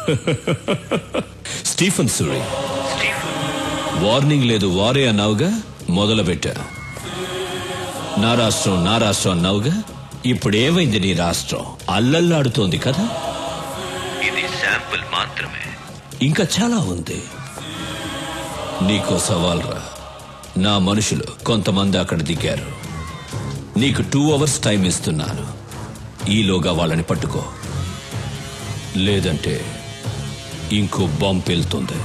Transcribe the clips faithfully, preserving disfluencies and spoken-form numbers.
Stephen Suri, warning లేదు వారే అన్నావుగా, మొదలు పెట్టా. నా రాష్ట్రం నా రాష్ట్రం అన్నావుగా, ఇప్పుడు ఏమైంది నీ రాష్ట్రం? అల్లల్లాడుతోంది కదా. ఇది శాంపుల్ మాత్రమే, ఇంకా చాలా ఉంది. నీకో సవాల్ రా. నా మనుషులు కొంతమంది అక్కడ దిగారు. నీకు టూ అవర్స్ టైం ఇస్తున్నాను. ఈలోగా వాళ్ళని పట్టుకో, లేదంటే ఇంకో బాంబు పేలుతుంది.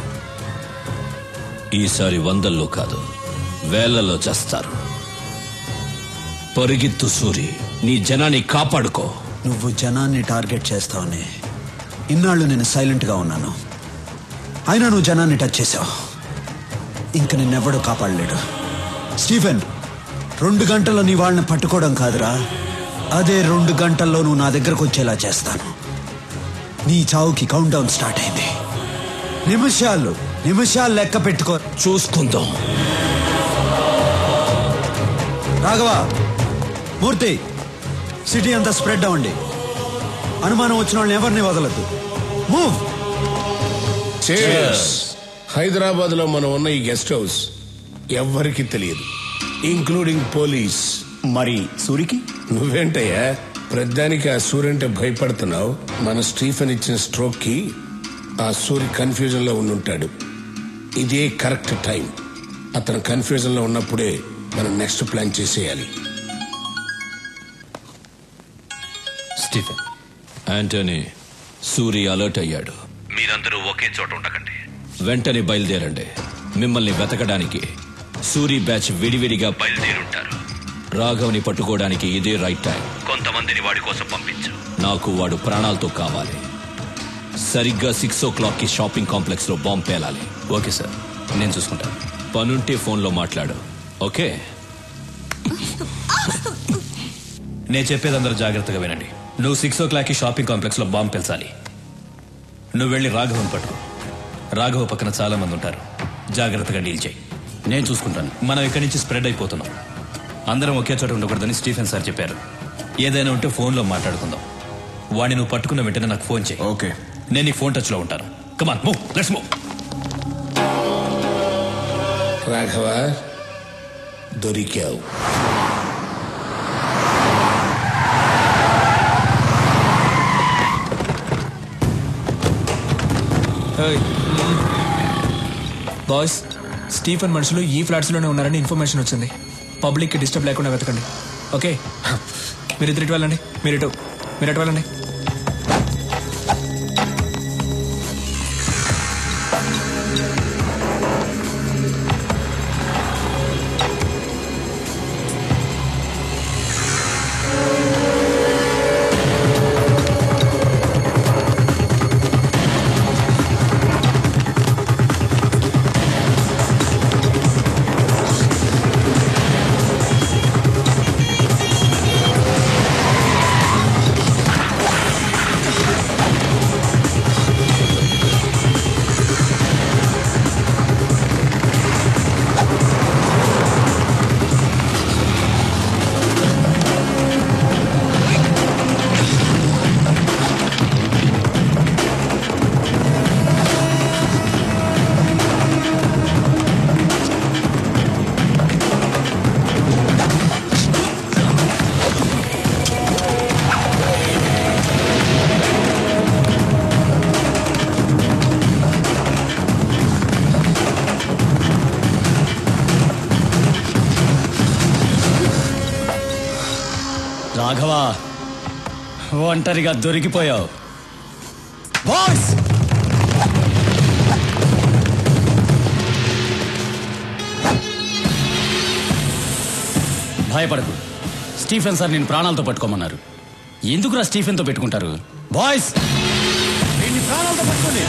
ఈసారి వందల్లో కాదు, వేలలో చేస్తారు. పరిగెత్తు సూరి, నీ జనాన్ని కాపాడుకో. నువ్వు జనాన్ని టార్గెట్ చేస్తావని ఇన్నాళ్ళు నేను సైలెంట్ గా ఉన్నాను. అయినా నువ్వు జనాన్ని టచ్ చేసావు. ఇంక నిన్నెవ్వడూ కాపాడలేడు. స్టీఫెన్, రెండు గంటల్లో నీ వాళ్ళని పట్టుకోవడం కాదురా, అదే రెండు గంటల్లో నువ్వు నా దగ్గరకు వచ్చేలా చేస్తాను. నీ చావుకి కౌంట్ డౌన్ స్టార్ట్ అయింది. నిమిషాలు నిమిషాలు లెక్క పెట్టుకో. చూసుకుందాం. రాఘవ, మూర్తి, సిటీ అంతా స్ప్రెడ్ అవ్వండి. అనుమానం వచ్చిన వాళ్ళని ఎవరిని వదలద్దు. మూవ్. హైదరాబాద్ లో మనం ఉన్న ఈ గెస్ట్ హౌస్ ఎవ్వరికి తెలియదు, ఇంక్లూడింగ్ పోలీస్. మరి సూరికి? నువ్వేంటయ్యా ప్రధానికి ఆ సూర్య అంటే భయపడుతున్నావు? మన స్టీఫెన్ ఇచ్చిన స్ట్రోక్ కి ఆ సూర్య కన్ఫ్యూజన్ లో ఉండుంటాడు. ఇదే కరెక్ట్ టైం. అతను కన్ఫ్యూజన్ లో ఉన్నప్పుడే మనం నెక్స్ట్ ప్లాన్ చేసేయాలి. స్టీఫెన్, యాంటనీ, సూరి అలర్ట్ అయ్యాడు. మీరందరూ ఒకే చోట ఉండకండి. వెంటనే బయలుదేరండి. మిమ్మల్ని వెతకడానికి సూరి బ్యాచ్ విడివిడిగా బయలుదేరుంటారు. రాఘవ్ని పట్టుకోవడానికి ఇదే రైట్ టైం. కొంతమందిని వాడి కోసం పంపించు. నాకు వాడు ప్రాణాలతో కావాలి. సరిగ్గా సిక్స్ ఓ క్లాక్ కి షాపింగ్ కాంప్లెక్స్ లో బాంబు పేలాలి. ఓకే సార్, నేను చూసుకుంటాను. పనుంటే ఫోన్లో మాట్లాడు. ఓకే? నేను చెప్పేది అందరూ జాగ్రత్తగా వినండి. నువ్వు సిక్స్ ఓ క్లాక్ కి షాపింగ్ కాంప్లెక్స్ లో బాంబు పెంచాలి. నువ్వు వెళ్ళి రాఘవన్ పట్టుకో. రాఘవ పక్కన చాలా మంది ఉంటారు. జాగ్రత్తగా డీల్ చేయి. నేను చూసుకుంటాను. మనం ఇక్కడి నుంచి స్ప్రెడ్ అయిపోతున్నాం. అందరం ఒకే చోట ఉండకూడదని స్టీఫెన్ సార్ చెప్పారు. ఏదైనా ఉంటే ఫోన్లో మాట్లాడుకుందాం. వాడిని నువ్వు పట్టుకున్న వెంటనే నాకు ఫోన్ చేయి. ఓకే, నేను నీ ఫోన్ టచ్ లో ఉంటాను. Come on, move, let's move. Raghava, దొరికావు. బాయ్స్, స్టీఫెన్ మనుషులు ఈ ఫ్లాట్స్ లోనే ఉన్నారని ఇన్ఫర్మేషన్ వచ్చింది. పబ్లిక్ కి డిస్టర్బ్ లేకుండా వెతకండి. ఓకే, మీరు ఇద్దరు ఇటు వెళ్ళండి. మీరు ఇటు మీరు ఇటు వెళ్ళండి. రాఘవ, ఒంటరిగా దొరికిపోయావు. బాయ్స్, భయపడకు. స్టీఫెన్ సార్ నేను ప్రాణాలతో పట్టుకోమన్నారు. ఎందుకురా స్టీఫెన్తో పెట్టుకుంటారు? బాయ్స్, ప్రాణాలతో పట్టుకోండి.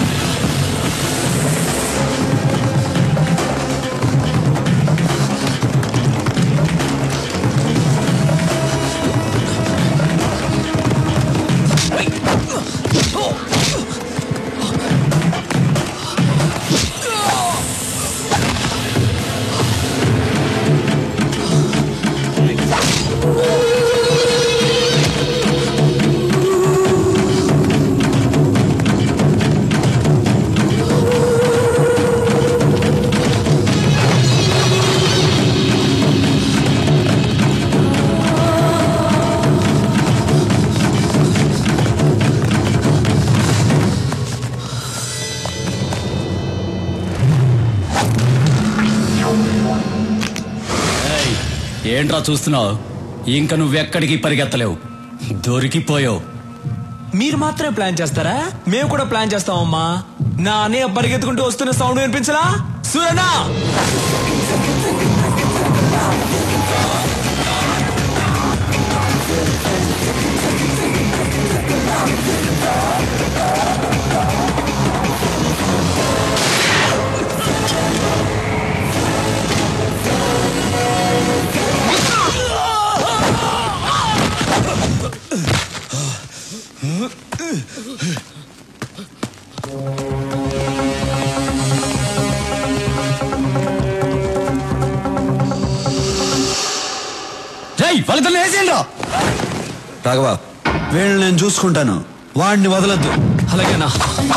ఏంట్రా చూస్తున్నావు? ఇంక నువ్వెక్కడికి పరిగెత్తలేవు, దొరికిపోయావు. మీరు మాత్రమే ప్లాన్ చేస్తారా? మేము కూడా ప్లాన్ చేస్తామమ్మా. నా అన్నయ్య పరిగెత్తుకుంటూ వస్తున్న సౌండ్ వినిపించలా? సూరనా వాళ్ళతో వేసేయండి. రాఘవ, వీళ్ళని నేను చూసుకుంటాను, వాడిని వదలద్దు. అలాగేనా?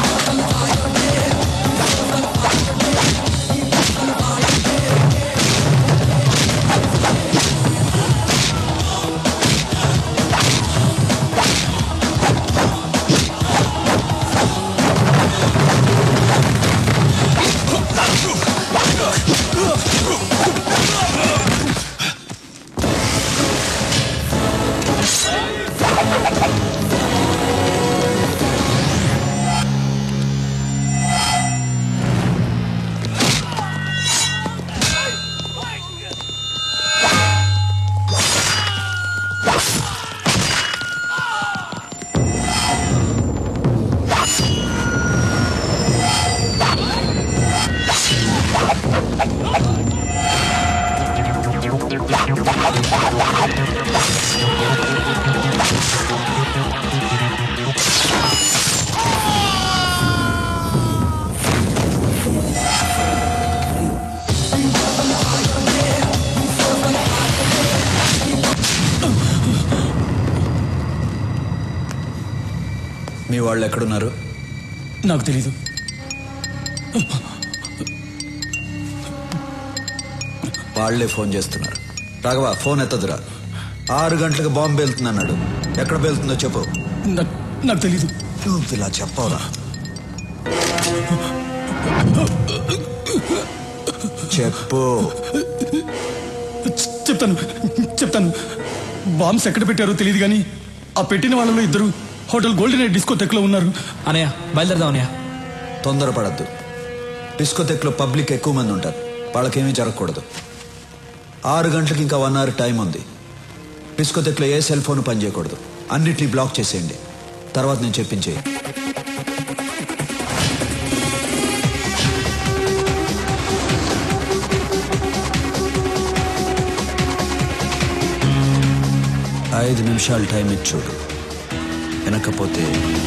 మీ వాళ్ళు ఎక్కడున్నారు? నాకు తెలీదు. వాళ్లే ఫోన్ చేస్తున్నారు. రాఘవ, ఫోన్ ఎత్తదురా. ఆరు గంటలకు బాంబు పేలుతుంది అన్నాడు. ఎక్కడ పేలుతుందో చెప్పు. నాకు తెలీదు. నువ్వు ఇలా చెప్పవరా? చెప్పు. చెప్తాను చెప్తాను బాంబ్స్ ఎక్కడ పెట్టారో తెలియదు కానీ ఆ పెట్టిన వాళ్ళలో ఇద్దరు హోటల్ గోల్డెన్ నైట్ డిస్కోటెక్లో ఉన్నారు. అనయ్య బయలుదేరదాం. అనయ్య తొందరపడద్దు. డిస్కోటెక్లో పబ్లిక్ ఎక్కువ మంది ఉంటారు, వాళ్ళకేమీ జరగకూడదు. ఆరు గంటలకు ఇంకా వన్ అవర్ టైం ఉంది. డిస్కోటెక్లో ఏ సెల్ ఫోన్ పనిచేయకూడదు. అన్నిటినీ బ్లాక్ చేసేయండి. తర్వాత నేను చెప్పించేయి. ఐదు నిమిషాలు టైం ఇచ్చి చూడు, వెనకపోతే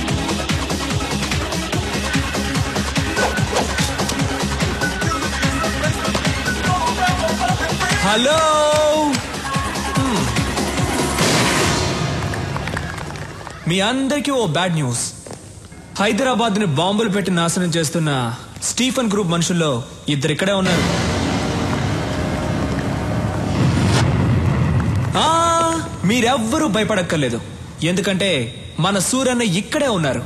హలో. మీ అందరికీ ఓ బ్యాడ్ న్యూస్. హైదరాబాద్ ని బాంబులు పెట్టి నాశనం చేస్తున్న స్టీఫెన్ గ్రూప్ మనుషుల్లో ఇద్దరు ఇక్కడే ఉన్నారు. మీరెవ్వరూ భయపడక్కర్లేదు, ఎందుకంటే మన సూరన్న ఇక్కడే ఉన్నారు.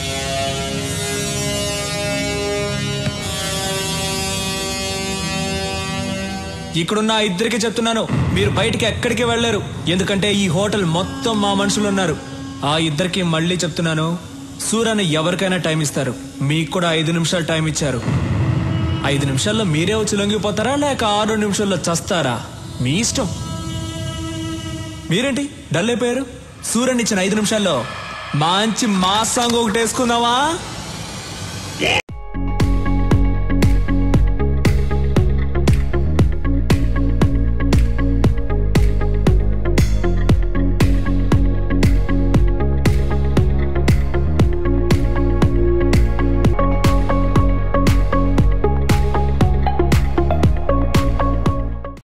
ఇక్కడున్న ఇద్దరికి చెప్తున్నాను, మీరు బయటికి ఎక్కడికి వెళ్ళలేరు, ఎందుకంటే ఈ హోటల్ మొత్తం మా మనుషులు ఉన్నారు. ఆ ఇద్దరికి మళ్ళీ చెప్తున్నాను, సూరన్న ఎవరికైనా టైం ఇస్తారు. మీకు కూడా ఐదు నిమిషాలు టైం ఇచ్చారు. ఐదు నిమిషాల్లో మీరే వచ్చి లొంగిపోతారా లేక ఆరు నిమిషాల్లో చస్తారా? మీ ఇష్టం. మీరేంటి డల్ అయిపోయారు? సూర్యుని ఇచ్చిన ఐదు నిమిషాల్లో మంచి మాస్ సాంగ్ ఒకటి వేసుకుందామా?